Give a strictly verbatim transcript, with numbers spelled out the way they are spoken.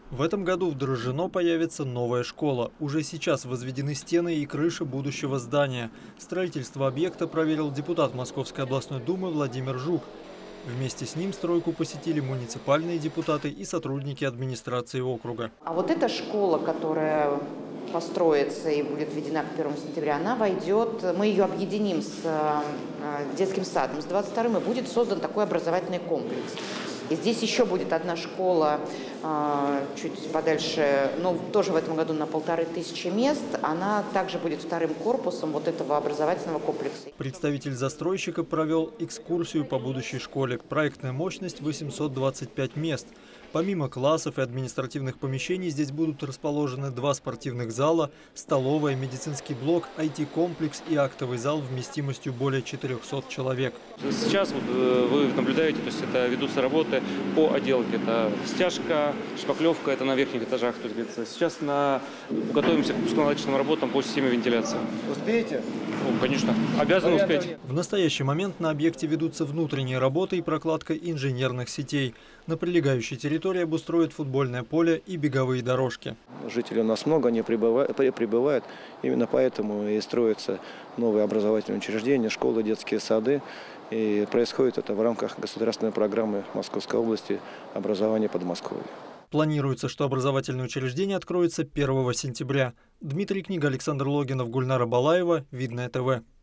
В этом году в Дрожжино появится новая школа. Уже сейчас возведены стены и крыша будущего здания. Строительство объекта проверил депутат Московской областной думы Владимир Жук. Вместе с ним стройку посетили муниципальные депутаты и сотрудники администрации округа. А вот эта школа, которая построится и будет введена к первому сентября, она войдет, мы ее объединим с детским садом, с двадцать вторым, и будет создан такой образовательный комплекс. И здесь еще будет одна школа чуть подальше, но тоже в этом году на полторы тысячи мест. Она также будет вторым корпусом вот этого образовательного комплекса. Представитель застройщика провел экскурсию по будущей школе. Проектная мощность восемьсот двадцать пять мест. Помимо классов и административных помещений, здесь будут расположены два спортивных зала, столовая, медицинский блок, ай ти-комплекс и актовый зал вместимостью более четырёхсот человек. Сейчас вот вы наблюдаете, то есть это ведутся работы по отделке. Это стяжка, шпаклевка, это на верхних этажах. То есть сейчас на... готовимся к пусконаладочным работам по системе вентиляции. Успеете? Ну, конечно, обязаны успеть. В настоящий момент на объекте ведутся внутренние работы и прокладка инженерных сетей. На прилегающей территории обустроят футбольное поле и беговые дорожки. Жителей у нас много, они прибывают, прибывают. Именно поэтому и строятся новые образовательные учреждения, школы, детские сады. И происходит это в рамках государственной программы Московской области «Образование Подмосковья». Планируется, что образовательное учреждение откроется первого сентября. Дмитрий Книга, Александр Логинов, Гульнара Балаева. Видное ТВ.